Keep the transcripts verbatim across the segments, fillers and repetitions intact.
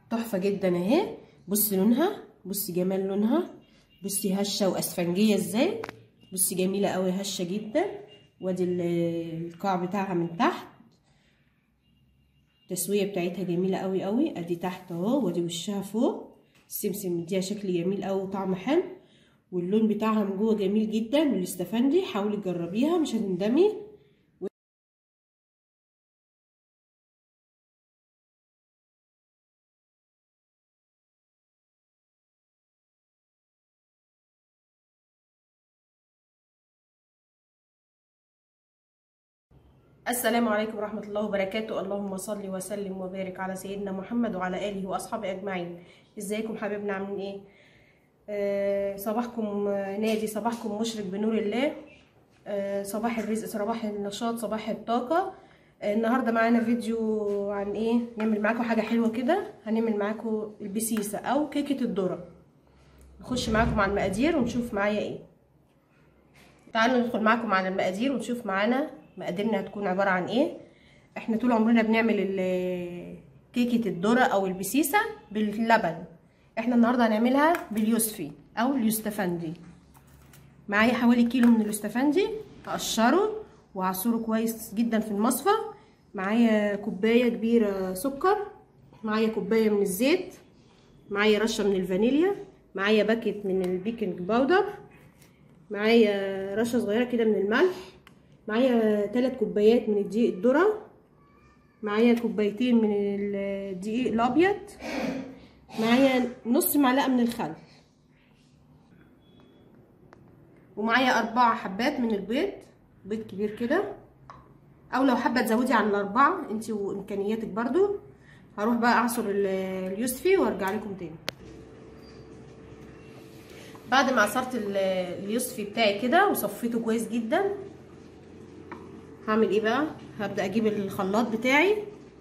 تحفه جدا اهي. بصي لونها، بصي جمال لونها، بصي هشه واسفنجيه ازاي، بصي جميله قوي هشه جدا. وادي القاع بتاعها من تحت، التسويه بتاعتها جميله قوي قوي. ادي تحت اهو، وادي وشها فوق. السمسم مديها شكل جميل قوي وطعم حلو، واللون بتاعها من جوه جميل جدا. والاستفندي حاولي تجربيها مش هتندمي. السلام عليكم ورحمة الله وبركاته. اللهم صل وسلم وبارك على سيدنا محمد وعلى آله وأصحابه أجمعين. ازيكم حبايبنا عاملين ايه؟ آه صباحكم نادي، صباحكم مشرق بنور الله. آه صباح الرزق، صباح النشاط، صباح الطاقة. آه النهارده معانا فيديو عن ايه؟ نعمل معاكم حاجة حلوة كده. هنعمل معاكم البسيسة أو كيكة الذرة. نخش معاكم على المقادير ونشوف معايا ايه. تعالوا ندخل معاكم على المقادير ونشوف معانا مقاديرنا هتكون عباره عن ايه. احنا طول عمرنا بنعمل كيكه الذره او البسيسه باللبن. احنا النهارده هنعملها باليوسفي او اليوستفندي. معايا حوالي كيلو من اليوستفندي، هقشره وهعصره كويس جدا في المصفى. معايا كوبايه كبيره سكر، معايا كوبايه من الزيت، معايا رشه من الفانيليا، معايا باكيت من البيكنج باودر، معايا رشه صغيره كده من الملح، معايا ثلاث كوبايات من الدقيق الذره، معايا كوبايتين من الدقيق الابيض، معايا نص معلقه من الخل، ومعايا اربع حبات من البيض، بيض كبير كده، او لو حابه تزودي عن الاربعه انت وامكانياتك برضو. هروح بقى اعصر اليوسفي وارجع لكم تاني. بعد ما عصرت اليوسفي بتاعي كده وصفيته كويس جدا، هعمل ايه بقى؟ هبدا اجيب الخلاط بتاعي.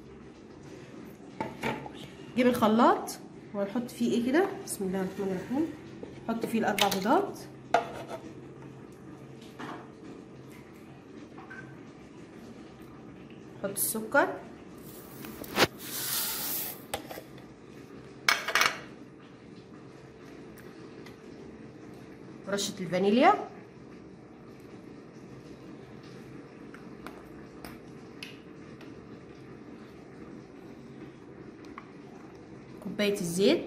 اجيب الخلاط وهنحط فيه ايه كده. بسم الله الرحمن الرحيم. نحط فيه الاربع بيضات، نحط السكر، رشه الفانيليا، كوبايه الزيت،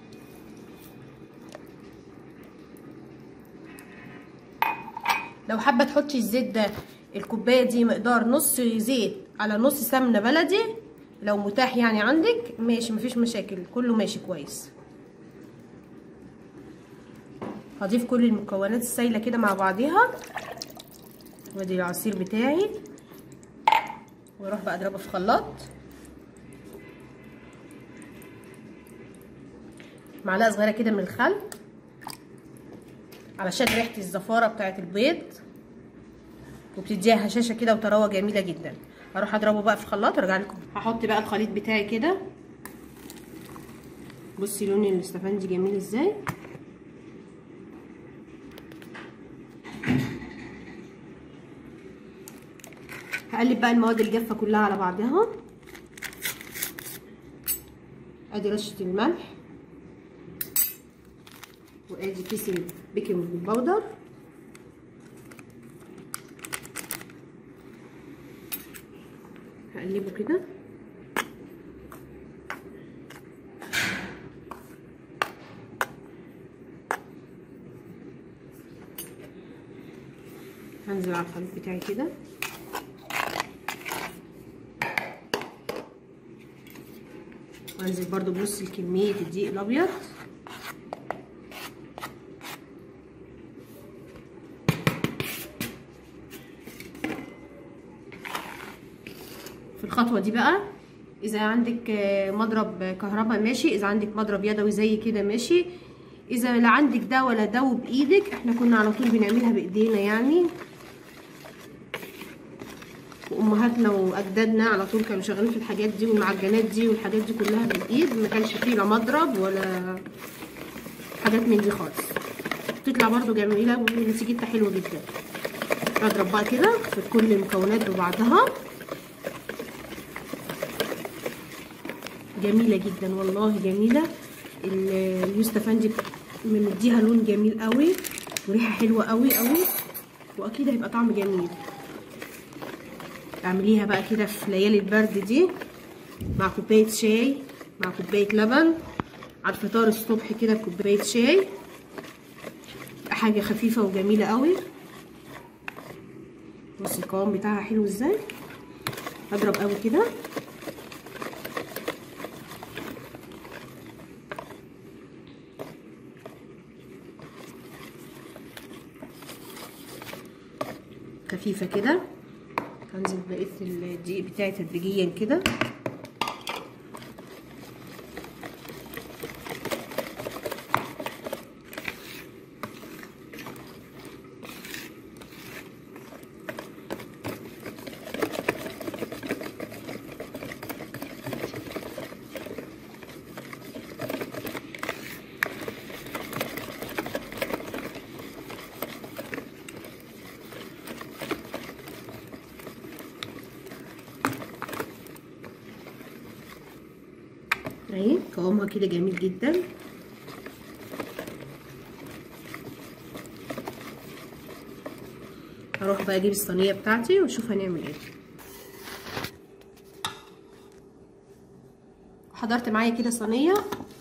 لو حابه تحطي الزيت ده الكوبايه دي مقدار نص زيت على نص سمنه بلدي لو متاح يعني عندك ماشي، مفيش مشاكل، كله ماشي كويس. هضيف كل المكونات السايله كده مع بعضيها، وادي العصير بتاعي، واروح بقى اضربه في خلاط. معلقه صغيره كده من الخل علشان ريحه الزفاره بتاعه البيض، وبتديها هشاشه كده وطراوه جميله جدا. هروح اضربه بقى في الخلاط وارجع لكم. هحط بقى الخليط بتاعي كده. بصي لون الاستفندي جميل ازاي. هقلب بقى المواد الجافه كلها على بعضها. ادي رشه الملح، وادي كيس البيكنج باودر، هقلبه كده. هنزل على الخليط بتاعي كده، وانزل برضو بنص كميه الدقيق الابيض، في الخطوه دي بقى اذا عندك مضرب كهرباء ماشي، اذا عندك مضرب يدوي زي كده ماشي، اذا لا عندك ده ولا ده وبايدك. احنا كنا على طول بنعملها بايدينا يعني، وامهاتنا واجدادنا على طول كانوا شغالين في الحاجات دي والمعجنات دي والحاجات دي كلها بالايد، ما كانش فيه لا مضرب ولا حاجات من دي خالص. بتطلع برده جميله ونتيجتها حلوه جدا. اضرب بقى كده في كل المكونات ببعضها جميله جدا والله، جميله. اليوستفندي مديها لون جميل قوي وريحه حلوه قوي قوي، واكيد هيبقى طعم جميل. اعمليها بقى كده في ليالي البرد دي مع كوبايه شاي، مع كوبايه لبن، على الفطار الصبح كده بكوبايه شاي، حاجه خفيفه وجميله قوي. بصي القوام بتاعها حلو ازاي. اضرب قوي كده. خفيفه كده. هنزل بقيه الدقيق بتاعي تدريجيا كده. اهي قوامها كده جميل جدا. هروح بقى اجيب الصينيه بتاعتي واشوف هنعمل ايه. حضرت معايا كده صينيه،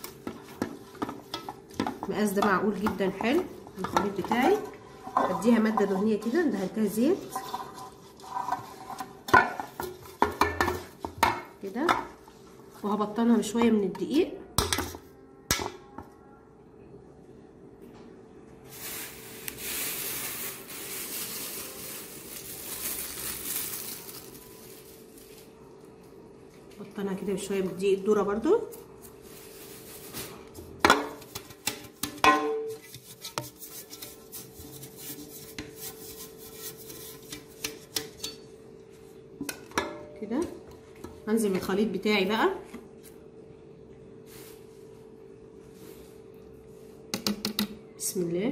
المقاس ده معقول جدا حلو. الخليط بتاعي اديها ماده دهنيه كده، دهنتها زيت كده، وهبطنها بشويه من الدقيق. بطنها كده بشويه من الدقيق الذره برضو. كده هنزل بالخليط بتاعي بقى. بسم الله.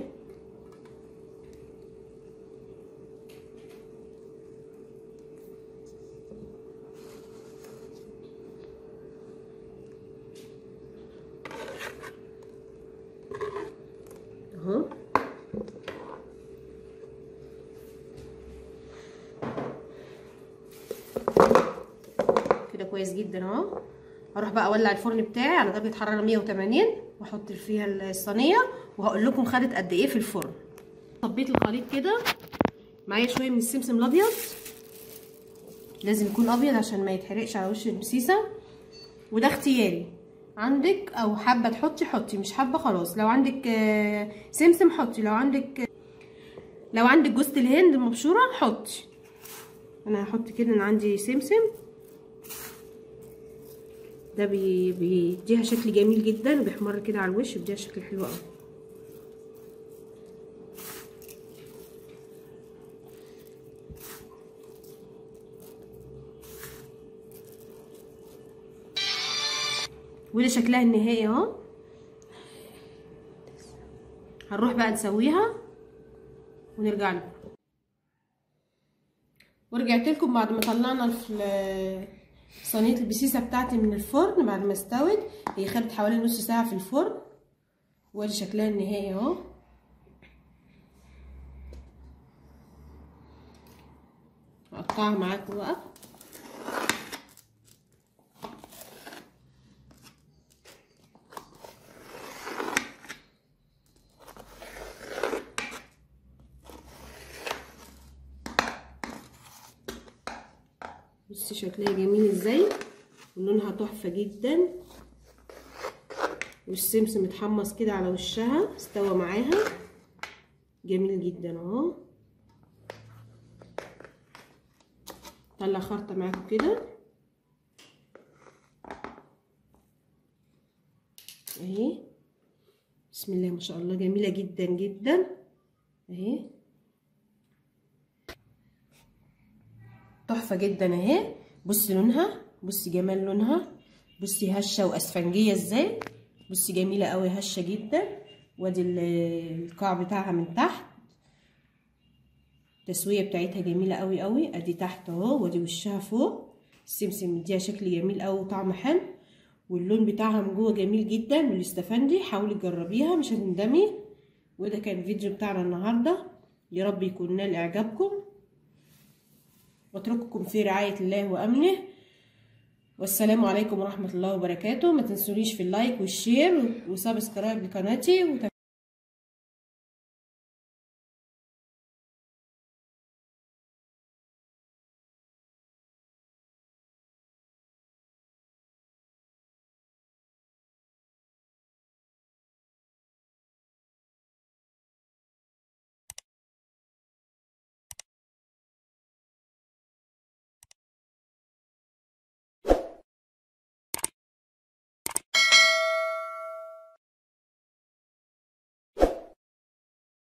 اهو كده كويس جدا اهو. هروح بقى اولع الفرن بتاعي على درجه حراره مية وتمانين واحط فيها الصينيه، وهقول لكم خدت قد ايه في الفرن. صبيت الخليط كده، معايا شويه من السمسم الابيض، لازم يكون ابيض عشان ما يتحرقش على وش البسيسه، وده اختياري. عندك او حابه تحطي حطي، مش حابه خلاص. لو عندك سمسم حطي، لو عندك لو عندك جوز الهند مبشوره حطي. انا هحط كده، انا عندي سمسم، ده بي بيديها شكل جميل جدا، وبيحمر كده على الوش، بيديها شكل حلو قوي. وده شكلها النهائي اهو. هنروح بقى نسويها ونرجع لكم. ورجعت لكم بعد ما طلعنا صينيه البسيسه بتاعتي من الفرن بعد ما استوت. هي خدت حوالي نص ساعه في الفرن، وادي شكلها النهائي اهو. هقطعها معاكم بقى. بصي شكلها جميل ازاي، ولونها تحفه جدا، والسمسم متحمص كده على وشها، استوى معاها جميل جدا اهو. طلع خرطه معاكم كده اهي. بسم الله ما شاء الله، جميله جدا جدا اهي، تحفه جدا اهي. بصي لونها، بصي جمال لونها، بصي هشه واسفنجيه ازاي، بصي جميله قوي، هشه جدا. وادي القاع بتاعها من تحت، التسويه بتاعتها جميله قوي قوي. ادي تحت اهو، وادي وشها فوق. السمسم مديها شكل جميل قوي وطعم حلو. واللون بتاعها من جوه جميل جدا والاستفندي. حاولي تجربيها مش هتندمي. وده كان الفيديو بتاعنا النهارده، يا رب يكون نال اعجابكم، واترككم في رعاية الله وامنه، والسلام عليكم ورحمة الله وبركاته. ما تنسونيش في اللايك والشير وسبسكرايب لقناتي.